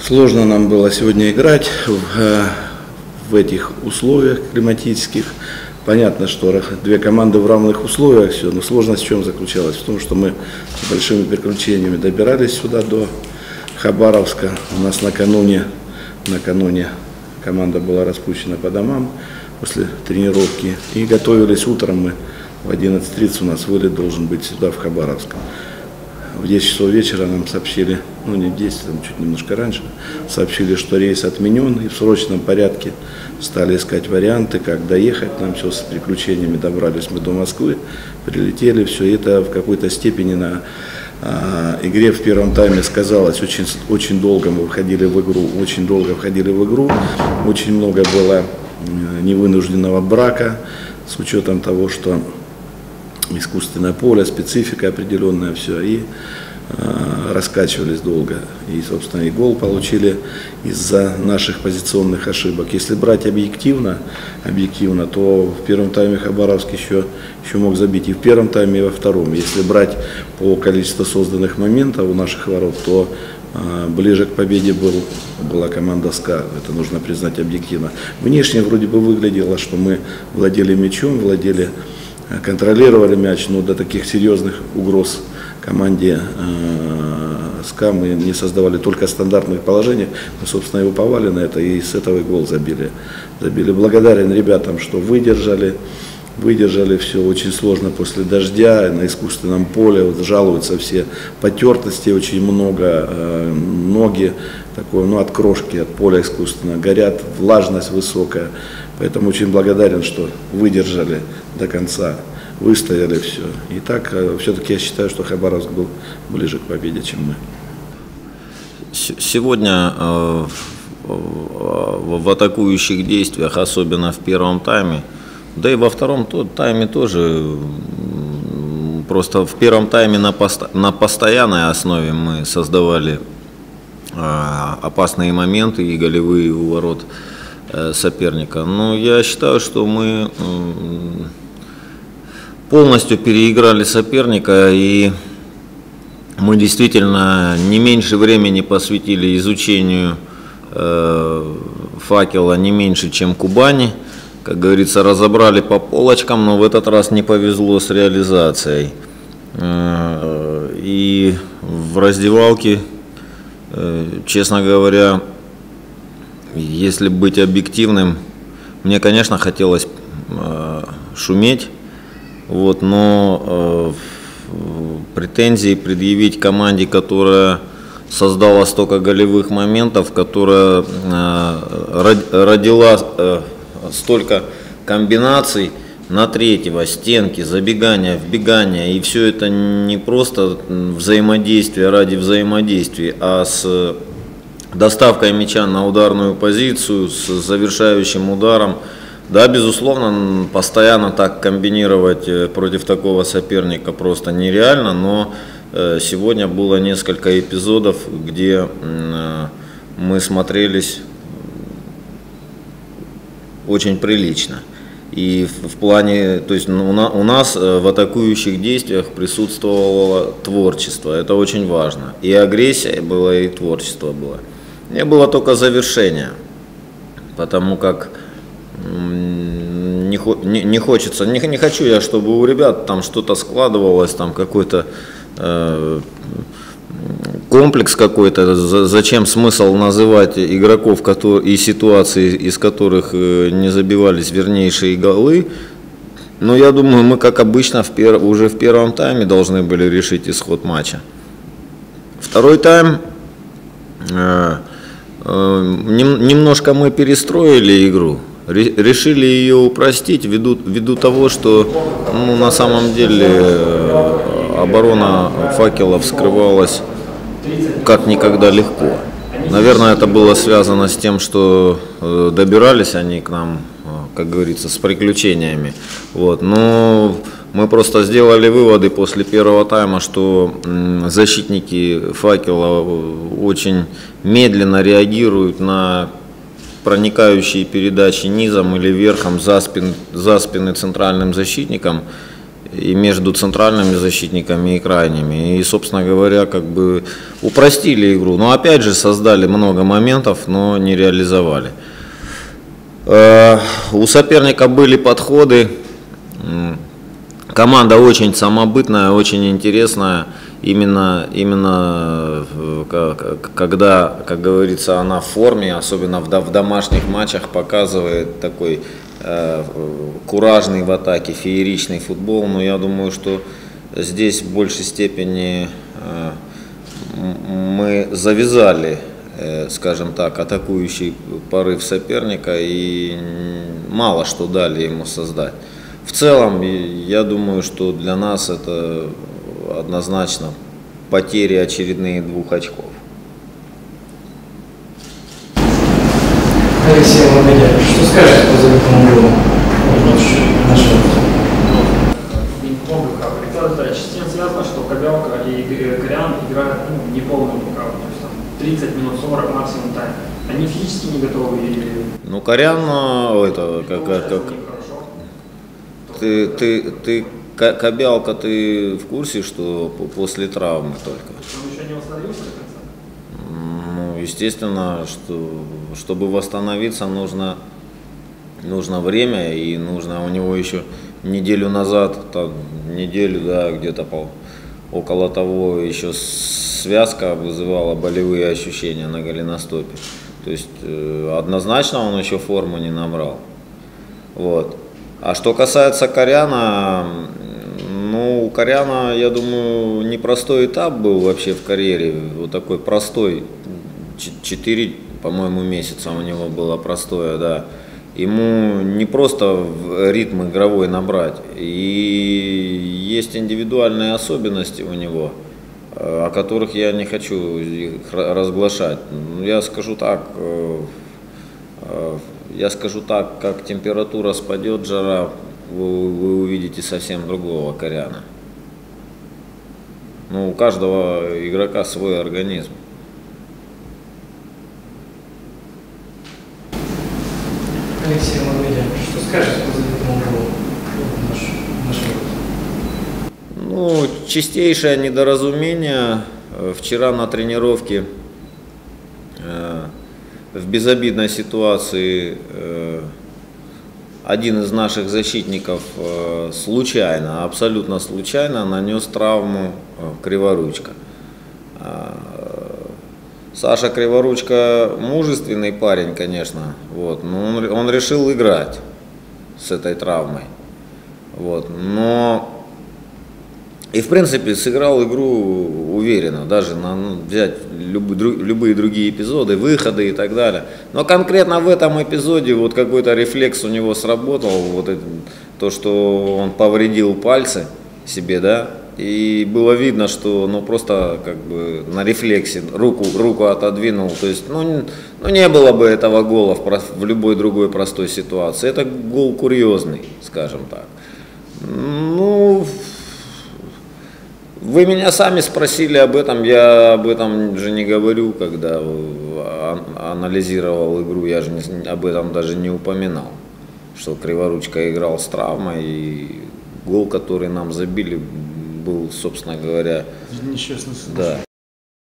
Сложно нам было сегодня играть в этих условиях климатических. Понятно, что две команды в равных условиях, все, но сложность в чем заключалась? В том, что мы с большими приключениями добирались сюда до Хабаровска. У нас накануне команда была распущена по домам после тренировки. И готовились утром мы в 11:30 у нас вылет должен быть сюда, в Хабаровск. В 10 часов вечера нам сообщили, ну не в 10, там чуть немножко раньше, сообщили, что рейс отменен, и в срочном порядке стали искать варианты, как доехать. Нам все с приключениями добрались мы до Москвы, прилетели, все это в какой-то степени на игре в первом тайме сказалось. Очень долго мы входили в игру, очень много было невынужденного брака, с учетом того, что искусственное поле, специфика определенная, все, и раскачивались долго. И, собственно, и гол получили из-за наших позиционных ошибок. Если брать объективно, то в первом тайме Хабаровск еще мог забить и в первом тайме, и во втором. Если брать по количеству созданных моментов у наших ворот, то ближе к победе была команда СКА, это нужно признать объективно. Внешне вроде бы выглядело, что мы владели мячом, контролировали мяч, но до таких серьезных угроз команде СКА мы не создавали, только стандартных положений. Мы, собственно, его повали на это, и с этого и гол забили. Благодарен ребятам, что выдержали все. Очень сложно после дождя на искусственном поле, вот жалуются все, потертости очень много, ноги такое, от крошки, от поля искусственно горят, влажность высокая. Поэтому очень благодарен, что выдержали до конца, выстояли все. И так, все-таки я считаю, что Хабаровск был ближе к победе, чем мы. Сегодня в атакующих действиях, особенно в первом тайме, да и во втором тайме тоже, просто в первом тайме на постоянной основе мы создавали опасные моменты и голевые у ворот соперника. Но я считаю, что мы полностью переиграли соперника, и мы действительно не меньше времени посвятили изучению Факела, не меньше, чем Кубани. Как говорится, разобрали по полочкам, но в этот раз не повезло с реализацией. И в раздевалке, честно говоря, если быть объективным, мне, конечно, хотелось шуметь, но претензии предъявить команде, которая создала столько голевых моментов, которая родила столько комбинаций на третьего, стенки, забегания, вбегания, и все это не просто взаимодействие ради взаимодействия, а с доставкой мяча на ударную позицию, с завершающим ударом. Да, безусловно, постоянно так комбинировать против такого соперника просто нереально, но сегодня было несколько эпизодов, где мы смотрелись очень прилично. И в плане, то есть у нас в атакующих действиях присутствовало творчество, это очень важно. И агрессия была, и творчество было. Не было только завершения, потому как не хочется, не хочу я, чтобы у ребят там что-то складывалось, там какой-то комплекс какой-то. Зачем смысл называть игроков и ситуации, из которых не забивались вернейшие голы? Но я думаю, мы, как обычно, уже в первом тайме должны были решить исход матча. Второй тайм, немножко мы перестроили игру, решили ее упростить ввиду того, что на самом деле оборона Факела вскрывалась как никогда легко. Наверное, это было связано с тем, что добирались они к нам, как говорится, с приключениями. Но мы просто сделали выводы после первого тайма, что защитники Факела очень медленно реагируют на проникающие передачи низом или верхом за спины центральным защитникам. и между центральными защитниками и крайними. И, собственно говоря, как бы упростили игру. Но опять же создали много моментов, но не реализовали. У соперника были подходы. Команда очень самобытная, очень интересная. Именно когда, как говорится, она в форме, особенно в домашних матчах, показывает такой куражный в атаке, фееричный футбол. Но я думаю, что здесь в большей степени мы завязали, скажем так, атакующий порыв соперника и мало что дали ему создать. В целом, я думаю, что для нас это однозначно потери очередные 2 очков. Алексей Лободян, что скажете по забитому голу? С тем связано, что Кобялка и Горян играют не полную пока, то есть там 30 минут, 40 максимум тайм. Они физически не готовы или... Ну, Корян, это ты Кобялка, ты в курсе, что после травмы только? Он еще не восстановился до конца? Ну, естественно, чтобы восстановиться, нужно время, и нужно у него еще неделю назад, неделю, да, где-то около того, еще связка вызывала болевые ощущения на голеностопе. То есть однозначно он еще форму не набрал. Вот. А что касается Коряна, ну, у Коряна, я думаю, непростой этап был вообще в карьере, вот такой простой, 4, по-моему, месяца у него было простое, да. Ему не просто ритм игровой набрать, и есть индивидуальные особенности у него, о которых я не хочу разглашать. Я скажу так, как температура спадет, жара, вы увидите совсем другого Коряна. Ну, у каждого игрока свой организм. Алексей Лободян, что скажете по забитому голу? Ну, чистейшее недоразумение. Вчера на тренировке в безобидной ситуации один из наших защитников случайно, абсолютно случайно нанес травму Криворучка. Саша Криворучка мужественный парень, конечно, вот, но он решил играть с этой травмой. Вот, но и в принципе сыграл игру уверенно, даже взять любые другие эпизоды, выходы и так далее. Но конкретно в этом эпизоде вот какой-то рефлекс у него сработал, вот это, то, что он повредил пальцы себе, да. И было видно, что просто как бы на рефлексе руку отодвинул. То есть, не было бы этого гола в любой другой простой ситуации. Это гол курьезный, скажем так. Ну, вы меня сами спросили об этом, я об этом же не говорю, когда анализировал игру, я же об этом даже не упоминал, что Криворучка играл с травмой, и гол, который нам забили, был, собственно говоря, несчастный случай. Да,